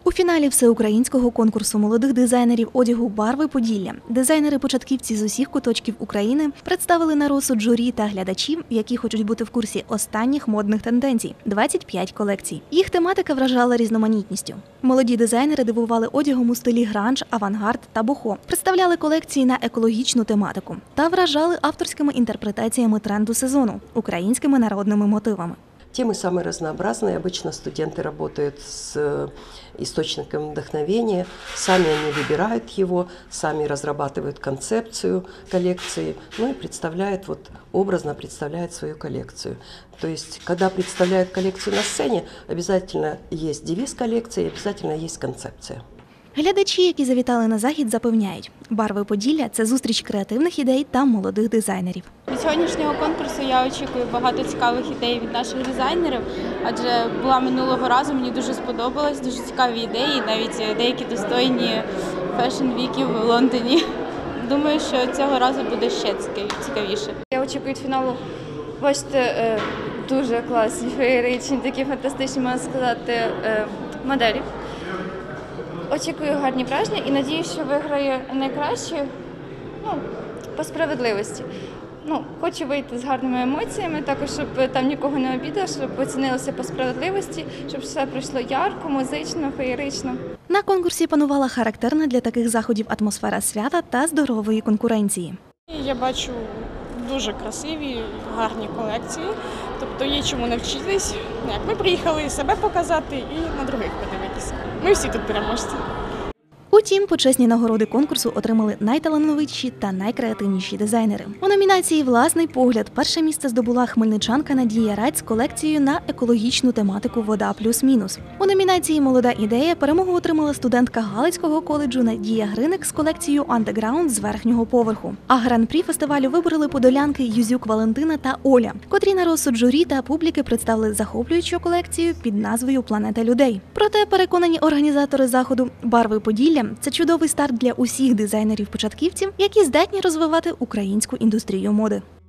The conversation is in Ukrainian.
У фіналі всеукраїнського конкурсу молодих дизайнерів одягу «Барви Поділля» дизайнери-початківці з усіх куточків України представили на розсуд журі та глядачів, які хочуть бути в курсі останніх модних тенденцій – 25 колекцій. Їх тематика вражала різноманітністю. Молоді дизайнери дивували одягом у стилі гранж, авангард та бохо, представляли колекції на екологічну тематику та вражали авторськими інтерпретаціями тренду сезону – українськими народними мотивами. Темы самые разнообразные. Обычно студенты работают с источником вдохновения, сами они выбирают его, сами разрабатывают концепцию коллекции, ну и представляют, образно представляют свою коллекцию. То есть, когда представляют коллекцию на сцене, обязательно есть девиз коллекции, обязательно есть концепция. Глядачі, які завітали на захід, запевняють, «Барви Поділля» – це зустріч креативних ідей та молодих дизайнерів. Від сьогоднішнього конкурсу я очікую багато цікавих ідей від наших дизайнерів, адже була минулого разу, мені дуже сподобалось, дуже цікаві ідеї, навіть деякі достойні фешн-віків в Лондоні. Думаю, що цього разу буде ще цікавіше. Я очікую від фіналу, бачите, дуже класні, феєричні, такі фантастичні, можна сказати, моделі. Очікую гарні враження і надіюсь, що виграє найкраще, по справедливості. Хочу вийти з гарними емоціями, також, щоб там нікого не обідало, щоб оцінилося по справедливості, щоб все пройшло ярко, музично, феєрично. На конкурсі панувала характерна для таких заходів атмосфера свята та здорової конкуренції. Я бачу дуже красиві, гарні колекції, тобто є чому навчитись. Ми приїхали себе показати і на других подивитися. Ми всі тут переможці. Утім, почесні нагороди конкурсу отримали найталановитіші та найкреативніші дизайнери. У номінації «Власний погляд» перше місце здобула хмельничанка Надія Радь з колекцією на екологічну тематику «Вода плюс-мінус». У номінації «Молода ідея» перемогу отримала студентка Галицького коледжу Надія Гриник з колекцією «Андеграунд» з верхнього поверху. А гран-прі фестивалю вибороли подолянки Юзюк Валентина та Оля, котрі на розсуд журі та публіки представили захоплюючу колекцію під назвою «Планета людей». Проте, переконані організатори заходу, «Барви Поділля» – це чудовий старт для усіх дизайнерів-початківців, які здатні розвивати українську індустрію моди.